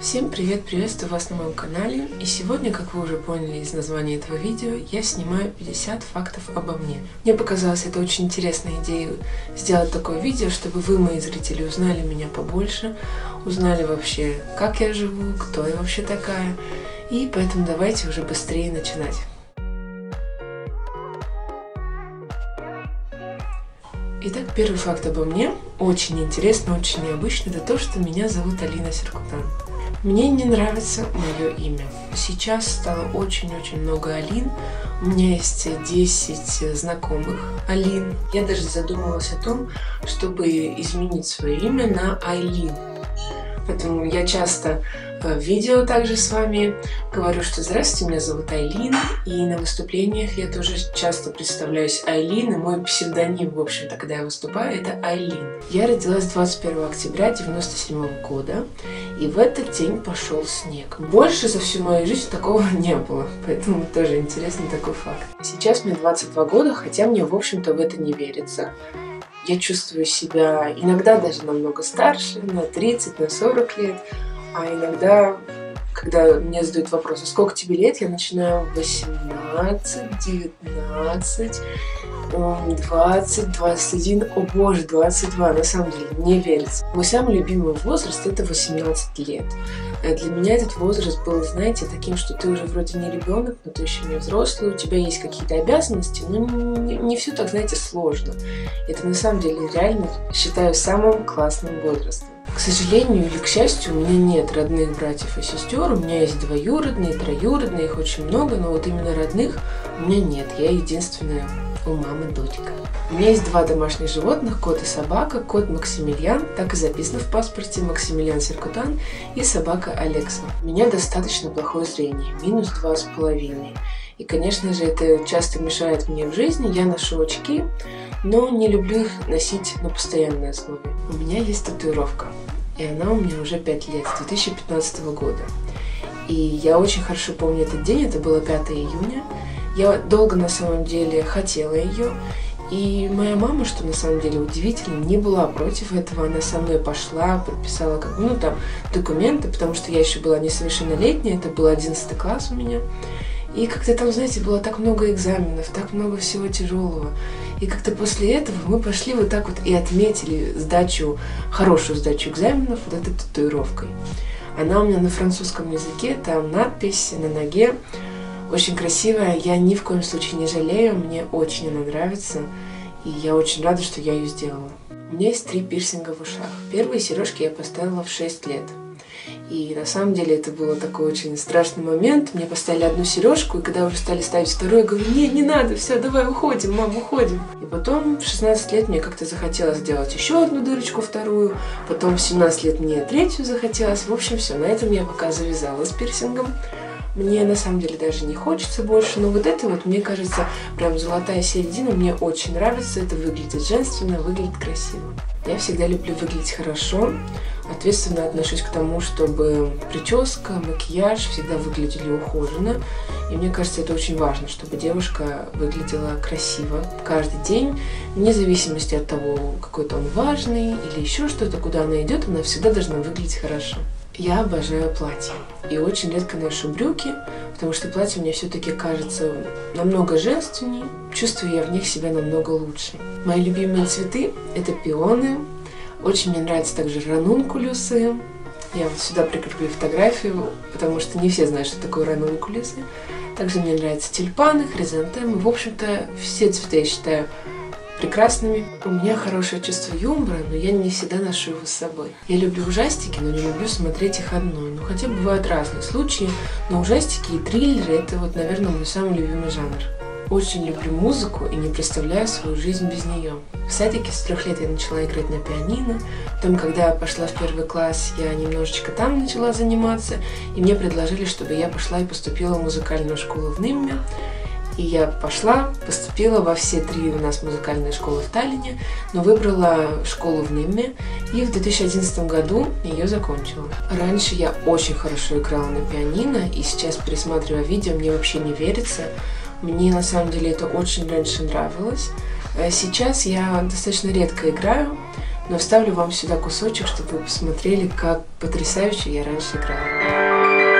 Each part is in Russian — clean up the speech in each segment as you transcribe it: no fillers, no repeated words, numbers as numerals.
Всем привет, приветствую вас на моем канале, и сегодня, как вы уже поняли из названия этого видео, я снимаю 50 фактов обо мне. Мне показалось это очень интересной идеей сделать такое видео, чтобы вы, мои зрители, узнали меня побольше, узнали вообще, как я живу, кто я вообще такая, и поэтому давайте уже быстрее начинать. Итак, первый факт обо мне, очень интересно, очень необычно, это то, что меня зовут Алина Серкутан. Мне не нравится мое имя. Сейчас стало очень-очень много Алин. У меня есть 10 знакомых Алин. Я даже задумалась о том, чтобы изменить свое имя на Айлин. Поэтому я часто в видео также с вами говорю, что здравствуйте, меня зовут Айлин. И на выступлениях я тоже часто представляюсь Айлин. И мой псевдоним, в общем-то, когда я выступаю, это Айлин. Я родилась 21 октября 1997 года. И в этот день пошел снег. Больше за всю мою жизнь такого не было. Поэтому тоже интересный такой факт. Сейчас мне 22 года, хотя мне, в общем-то, в это не верится. Я чувствую себя иногда даже намного старше, на 30, на 40 лет. А иногда, когда мне задают вопрос, а сколько тебе лет, я начинаю 18, 19, 20, 21, о боже, 22, на самом деле, не верится. Мой самый любимый возраст – это 18 лет. Для меня этот возраст был, знаете, таким, что ты уже вроде не ребенок, но ты еще не взрослый, у тебя есть какие-то обязанности, но не все так, знаете, сложно. Это на самом деле реально считаю самым классным возрастом. К сожалению или к счастью, у меня нет родных братьев и сестер, у меня есть двоюродные, троюродные, их очень много, но вот именно родных у меня нет, я единственная у мамы дочка. У меня есть 2 домашних животных, кот и собака, кот Максимилиан, так и записано в паспорте, Максимилиан Серкутан, и собака Алекса. У меня достаточно плохое зрение, минус 2,5. И, конечно же, это часто мешает мне в жизни, я ношу очки, но не люблю их носить на постоянной основе. У меня есть татуировка, и она у меня уже 5 лет, с 2015 года. И я очень хорошо помню этот день, это было 5 июня. Я долго на самом деле хотела ее, и моя мама, что на самом деле удивительно, не была против этого, она со мной пошла, подписала документы, потому что я еще была несовершеннолетняя, это был 11 класс у меня. И как-то там, знаете, было так много экзаменов, так много всего тяжелого. И как-то после этого мы пошли вот так вот и отметили хорошую сдачу экзаменов вот этой татуировкой. Она у меня на французском языке, там надпись на ноге. Очень красивая, я ни в коем случае не жалею, мне очень она нравится. И я очень рада, что я ее сделала. У меня есть 3 пирсинга в ушах. Первые сережки я поставила в 6 лет. И на самом деле это был такой очень страшный момент. Мне поставили 1 сережку, и когда уже стали ставить 2, я говорю, не надо, все, давай уходим, мам, уходим. И потом в 16 лет мне как-то захотелось сделать еще 1 дырочку, 2, потом в 17 лет мне 3 захотелось. В общем, все, на этом я пока завязала с пирсингом. Мне на самом деле даже не хочется больше, но вот это вот, мне кажется, прям золотая середина, мне очень нравится, это выглядит женственно, выглядит красиво. Я всегда люблю выглядеть хорошо, ответственно отношусь к тому, чтобы прическа, макияж всегда выглядели ухоженно. И мне кажется, это очень важно, чтобы девушка выглядела красиво каждый день, вне зависимости от того, какой-то он важный или еще что-то, куда она идет, она всегда должна выглядеть хорошо. Я обожаю платья и очень редко ношу брюки, потому что платье мне все-таки кажется намного женственнее, чувствую я в них себя намного лучше. Мои любимые цветы – это пионы, очень мне нравятся также ранункулюсы. Я вот сюда прикреплю фотографию, потому что не все знают, что такое ранункулюсы. Также мне нравятся тюльпаны, хризантемы, в общем-то все цветы я считаю прекрасными. У меня хорошее чувство юмора, но я не всегда ношу его с собой. Я люблю ужастики, но не люблю смотреть их одной. Ну, хотя бывают разные случаи, но ужастики и триллеры – это вот, наверное, мой самый любимый жанр. Очень люблю музыку и не представляю свою жизнь без нее. В садике с 3 лет я начала играть на пианино. Потом, когда я пошла в 1 класс, я немножечко там начала заниматься. И мне предложили, чтобы я пошла и поступила в музыкальную школу в Нимме. И я пошла, поступила во все 3 у нас музыкальные школы в Таллине, но выбрала школу в Нимме и в 2011 году ее закончила. Раньше я очень хорошо играла на пианино, и сейчас, пересматривая видео, мне вообще не верится. Мне на самом деле это очень раньше нравилось. Сейчас я достаточно редко играю, но вставлю вам сюда кусочек, чтобы вы посмотрели, как потрясающе я раньше играла.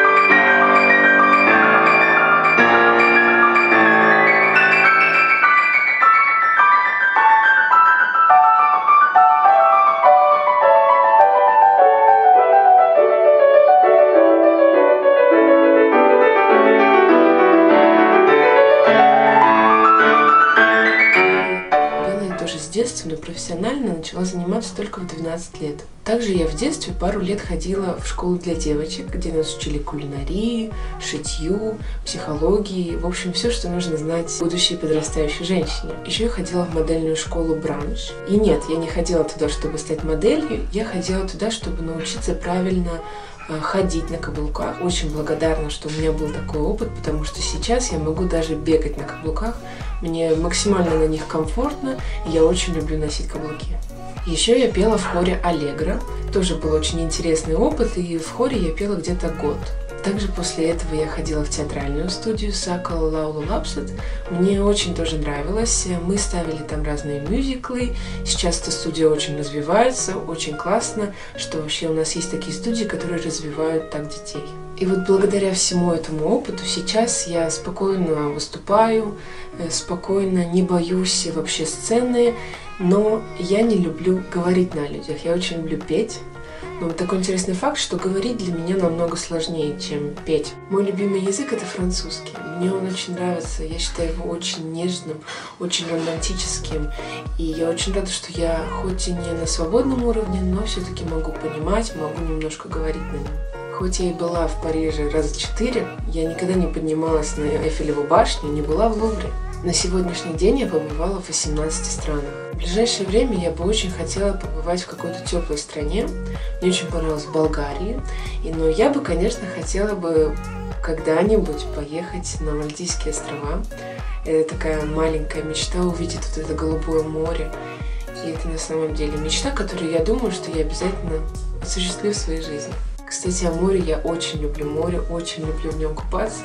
С детства, но профессионально начала заниматься только в 12 лет. Также я в детстве пару лет ходила в школу для девочек, где нас учили кулинарии, шитью, психологии, в общем, все, что нужно знать будущей подрастающей женщине. Еще я ходила в модельную школу «Бранш». И нет, я не ходила туда, чтобы стать моделью, я ходила туда, чтобы научиться правильно ходить на каблуках. Очень благодарна, что у меня был такой опыт, потому что сейчас я могу даже бегать на каблуках. Мне максимально на них комфортно, и я очень люблю носить каблуки. Еще я пела в хоре «Аллегро». Тоже был очень интересный опыт, и в хоре я пела где-то год. Также после этого я ходила в театральную студию Сакал Лаулу Лапсет. Мне очень тоже нравилось. Мы ставили там разные мюзиклы. Сейчас эта студия очень развивается, очень классно, что вообще у нас есть такие студии, которые развивают так детей. И вот благодаря всему этому опыту сейчас я спокойно выступаю, спокойно не боюсь вообще сцены, но я не люблю говорить на людях, я очень люблю петь. Но вот такой интересный факт, что говорить для меня намного сложнее, чем петь. Мой любимый язык — это французский. Мне он очень нравится, я считаю его очень нежным, очень романтическим. И я очень рада, что я хоть и не на свободном уровне, но все-таки могу понимать, могу немножко говорить на нем. Хоть я и была в Париже раза 4, я никогда не поднималась на Эйфелеву башню, не была в Лувре. На сегодняшний день я побывала в 18 странах. В ближайшее время я бы очень хотела побывать в какой-то теплой стране. Мне очень понравилась Болгария. Но я бы, конечно, хотела бы когда-нибудь поехать на Мальдивские острова. Это такая маленькая мечта — увидеть вот это голубое море. И это на самом деле мечта, которую я думаю, что я обязательно осуществлю в своей жизни. Кстати, о море. Я очень люблю море, очень люблю в нем купаться.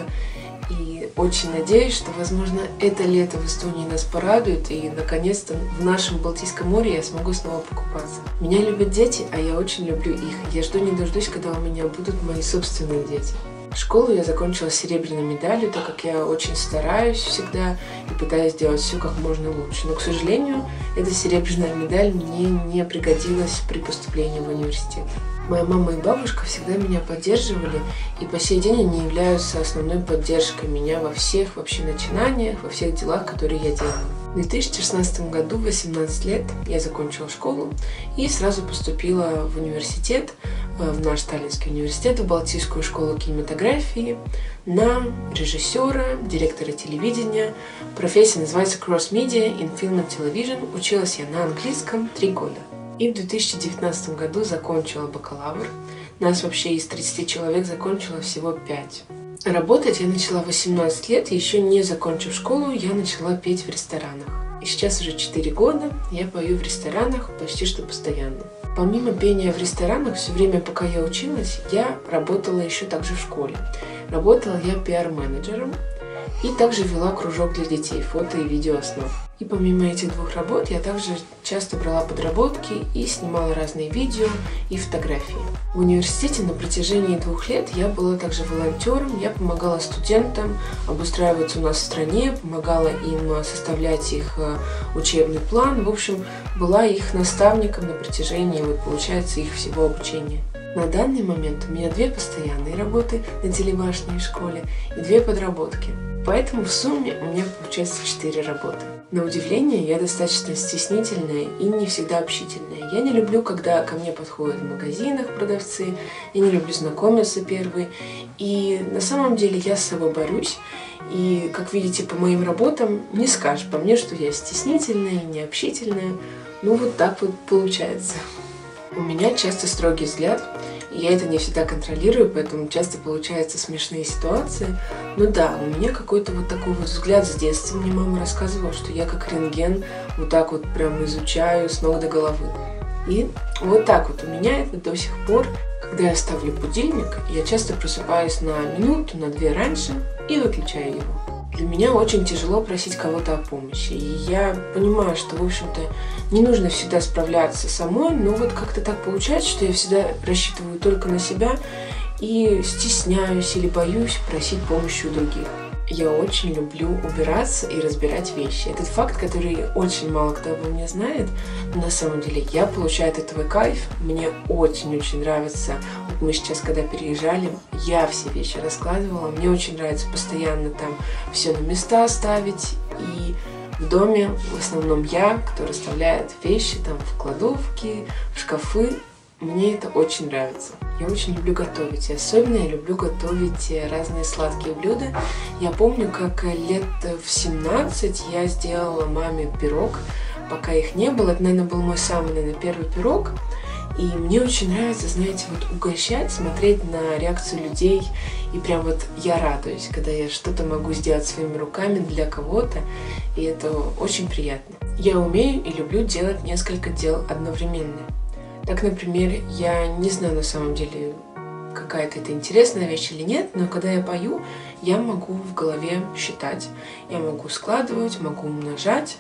И очень надеюсь, что, возможно, это лето в Эстонии нас порадует, и, наконец-то, в нашем Балтийском море я смогу снова покупаться. Меня любят дети, а я очень люблю их. Я жду не дождусь, когда у меня будут мои собственные дети. Школу я закончила с серебряной медалью, так как я очень стараюсь всегда и пытаюсь сделать все как можно лучше. Но, к сожалению, эта серебряная медаль мне не пригодилась при поступлении в университет. Моя мама и бабушка всегда меня поддерживали, и по сей день они являются основной поддержкой меня во всех вообще начинаниях, во всех делах, которые я делаю. В 2016 году, в 18 лет, я закончила школу и сразу поступила в университет, в наш Таллинский университет, в Балтийскую школу кинематографии, на режиссера, директора телевидения. Профессия называется Cross Media in Film and Television. Училась я на английском 3 года. И в 2019 году закончила бакалавр. Нас вообще из 30 человек закончило всего 5. Работать я начала в 18 лет, еще не закончив школу, я начала петь в ресторанах. И сейчас уже 4 года я пою в ресторанах почти что постоянно. Помимо пения в ресторанах, все время, пока я училась, я работала еще также в школе. Работала я пиар-менеджером и также вела кружок для детей, фото и видео основ. И помимо этих 2 работ я также часто брала подработки и снимала разные видео и фотографии. В университете на протяжении 2 лет я была также волонтером, я помогала студентам обустраиваться у нас в стране, помогала им составлять их учебный план, в общем, была их наставником на протяжении, получается, их всего обучения. На данный момент у меня 2 постоянные работы на телебашне и школе и 2 подработки. Поэтому в сумме у меня получается 4 работы. На удивление, я достаточно стеснительная и не всегда общительная. Я не люблю, когда ко мне подходят в магазинах продавцы, я не люблю знакомиться первые. И на самом деле я с собой борюсь. И, как видите, по моим работам не скажешь по мне, что я стеснительная, необщительная. Ну, вот так вот получается. У меня часто строгий взгляд, и я это не всегда контролирую, поэтому часто получаются смешные ситуации. Ну да, у меня какой-то вот такой вот взгляд с детства. Мне мама рассказывала, что я как рентген вот так вот прям изучаю с ног до головы. И вот так вот у меня это до сих пор. Когда я ставлю будильник, я часто просыпаюсь на минуту, на 2 раньше и выключаю его. Для меня очень тяжело просить кого-то о помощи. И я понимаю, что, в общем-то, не нужно всегда справляться самой, но вот как-то так получается, что я всегда рассчитываю только на себя и стесняюсь или боюсь просить помощи у других. Я очень люблю убираться и разбирать вещи. Этот факт, который очень мало кто обо мне знает, но на самом деле я получаю от этого кайф. Мне очень-очень нравится. Вот мы сейчас, когда переезжали, я все вещи раскладывала. Мне очень нравится постоянно там все на места ставить. И в доме в основном я, кто расставляет вещи там в кладовки, в шкафы. Мне это очень нравится. Я очень люблю готовить. И особенно я люблю готовить разные сладкие блюда. Я помню, как лет в 17 я сделала маме пирог, пока их не было. Это, наверное, был мой самый, первый пирог. И мне очень нравится, знаете, вот угощать, смотреть на реакцию людей. И прям вот я радуюсь, когда я что-то могу сделать своими руками для кого-то. И это очень приятно. Я умею и люблю делать несколько дел одновременно. Так, например, я не знаю на самом деле, какая-то это интересная вещь или нет, но когда я пою, я могу в голове считать, я могу складывать, могу умножать,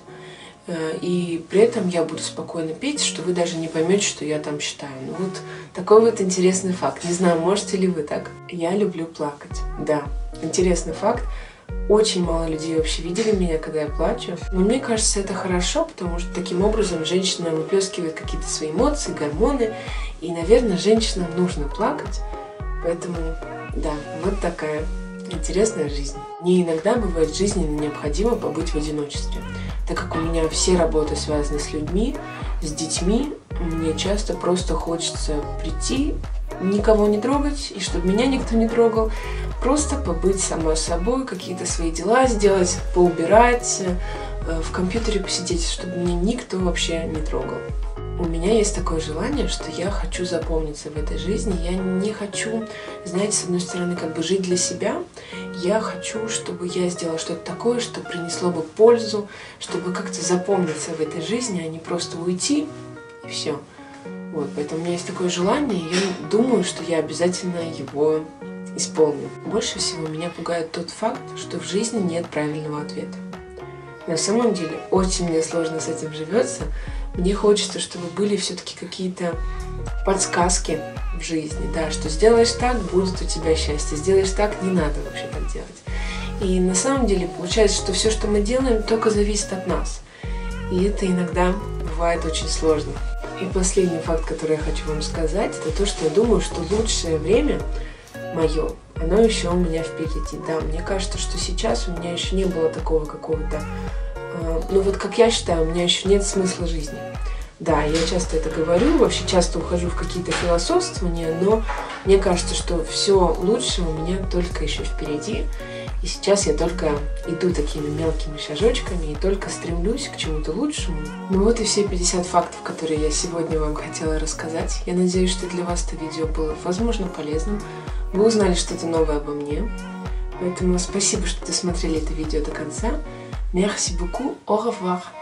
и при этом я буду спокойно петь, что вы даже не поймете, что я там считаю. Ну вот такой вот интересный факт. Не знаю, можете ли вы так? Я люблю плакать. Да, интересный факт. Очень мало людей вообще видели меня, когда я плачу. Но мне кажется, это хорошо, потому что таким образом женщина выплескивает какие-то свои эмоции, гормоны. И, наверное, женщинам нужно плакать. Поэтому, да, вот такая интересная жизнь. Мне иногда бывает жизненно необходимо побыть в одиночестве. Так как у меня все работы связаны с людьми, с детьми, мне часто просто хочется прийти, никого не трогать, и чтобы меня никто не трогал. Просто побыть сама собой, какие-то свои дела сделать, поубирать, в компьютере посидеть, чтобы меня никто вообще не трогал. У меня есть такое желание, что я хочу запомниться в этой жизни. Я не хочу, знаете, с одной стороны, как бы жить для себя. Я хочу, чтобы я сделала что-то такое, что принесло бы пользу, чтобы как-то запомниться в этой жизни, а не просто уйти и все. Вот, поэтому у меня есть такое желание, и я думаю, что я обязательно его исполню. Больше всего меня пугает тот факт, что в жизни нет правильного ответа. На самом деле, очень мне сложно с этим живется. Мне хочется, чтобы были все-таки какие-то подсказки в жизни, да, что сделаешь так, будет у тебя счастье, сделаешь так, не надо вообще так делать. И на самом деле получается, что все, что мы делаем, только зависит от нас. И это иногда бывает очень сложно. И последний факт, который я хочу вам сказать, это то, что я думаю, что лучшее время мое, оно еще у меня впереди. Да, мне кажется, что сейчас у меня еще не было такого какого-то, ну вот как я считаю, у меня еще нет смысла жизни. Да, я часто это говорю, вообще часто ухожу в какие-то философствования, но мне кажется, что все лучшее у меня только еще впереди. И сейчас я только иду такими мелкими шажочками и только стремлюсь к чему-то лучшему. Ну вот и все 50 фактов, которые я сегодня вам хотела рассказать. Я надеюсь, что для вас это видео было, возможно, полезным. Вы узнали что-то новое обо мне. Поэтому спасибо, что досмотрели это видео до конца. Merci beaucoup. Au revoir.